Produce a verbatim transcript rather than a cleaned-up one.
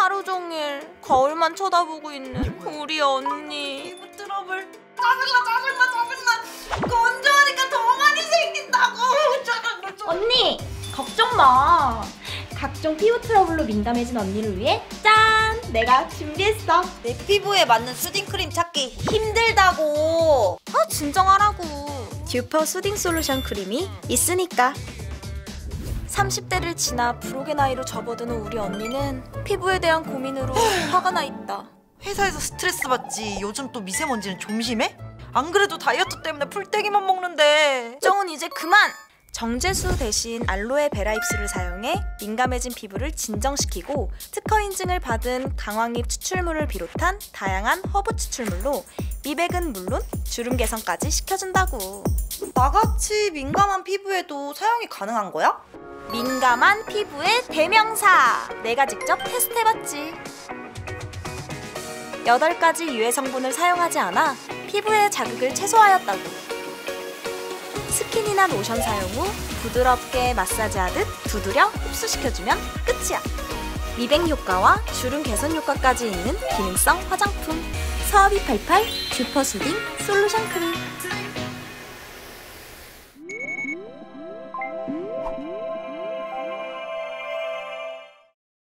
하루 종일 거울만 쳐다보고 있는 우리 언니. 피부 트러블 짜증나 짜증나 짜증나. 건조하니까 더 많이 생긴다고. 언니 걱정 마. 각종 피부 트러블로 민감해진 언니를 위해 짠! 내가 준비했어. 내 피부에 맞는 수딩크림 찾기 힘들다고. 아 진정하라고. 듀퍼 수딩 솔루션 크림이 있으니까. 삼십 대를 지나 불혹의 나이로 접어드는 우리 언니는 피부에 대한 고민으로 화가 나 있다. 회사에서 스트레스 받지. 요즘 또 미세먼지는 좀 심해? 안 그래도 다이어트 때문에 풀떼기만 먹는데. 걱정은 이제 그만! 정제수 대신 알로에베라 잎수를 사용해 민감해진 피부를 진정시키고 특허 인증을 받은 강황잎 추출물을 비롯한 다양한 허브 추출물로 미백은 물론 주름 개선까지 시켜준다고. 나같이 민감한 피부에도 사용이 가능한 거야? 민감한 피부의 대명사! 내가 직접 테스트해봤지. 여덟 가지 유해 성분을 사용하지 않아 피부의 자극을 최소화하였다고. 스킨이나 로션 사용 후 부드럽게 마사지하듯 두드려 흡수시켜주면 끝이야. 미백 효과와 주름 개선 효과까지 있는 기능성 화장품. 서비팔팔 듀퍼 수딩 솔루션 크림.